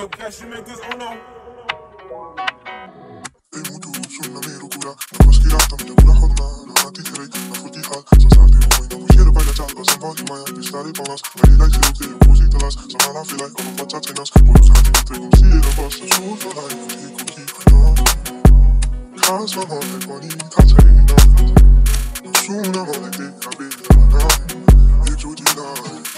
Nigga, cash you niggas, oh no. Ei mundo, sono na minha loucura. Não posso tirar, tá me cura rodna. Não há tirei, não fui de hal. Só sabe o mãe, não puxei vai deixar. Mas não pode mais, pistar e palas. Mas ele vai ser o que eu fugi telas. Só na fila, como pode ser nas. Por os ratos, entrei como se era boss. Sou de lá, eu fico aqui, não. Caso a morte é bonita, sei não. Não sou na mão de cabelo, não. E tu de lá.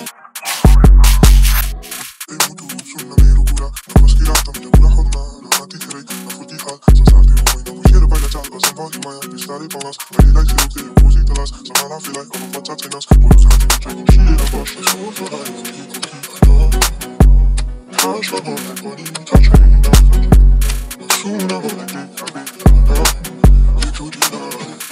Ei mundo, sono na minha loucura. Não posso tirar, tá me cura rodna. Não há tirei, não fui de hal. Só sabe o mãe, não puxei vai deixar. Mas não pode mais, pistar e palas. Mas ele vai ser o que eu fugi telas. Só na fila, como pode ser nas. Por os ratos, entrei como se era boss. Sou de lá, eu fico aqui, não. Caso a morte é bonita, sei não. Não sou na mão de cabelo, não. E tu de lá.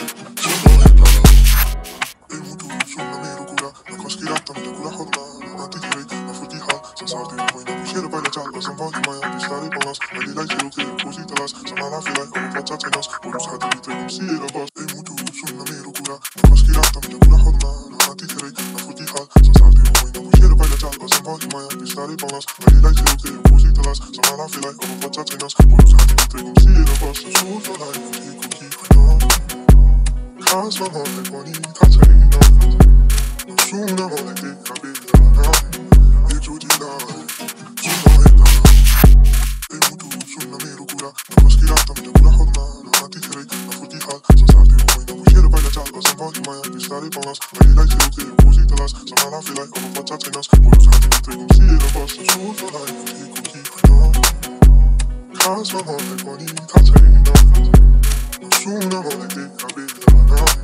Ei mundo, sono na minha loucura. Não posso tirar, tá me cura rodna. Não há tirei, não fui de hal. Só sabe o mãe, não puxei vai deixar. Mas não pode mais, pistar e palas. Mas ele vai ser o que eu fugi telas. Só na fila, como pode ser nas. Por os ratos, entrei como se era boss. Ei mundo, sono na minha loucura. Não posso tirar, tá me cura rodna. Não há tirei, não fui de hal. Só sabe o mãe, não puxei vai deixar. Mas não pode mais, pistar e palas. Mas ele vai ser o que eu fugi telas. Só na fila, como pode ser nas. Por os ratos, entrei como se era boss. Sou de lá, eu fico aqui, não. Caso a morte é bonita, sei não. Não sou na mão de cabelo, não. E tu de lá. Ei mundo, sono na minha loucura. Não posso tirar, tá me cura rodna. Não há tirei, não fui de hal. Só sabe o mãe, não puxei vai deixar. Mas não pode mais, pistar e palas. Mas ele vai ser o que eu fugi telas. Só na fila, como pode ser nas. Por os ratos, entrei como se era boss. Sou de lá, eu fico aqui, não. Caso a morte é bonita, sei não. Não sou na mão de cabelo, não.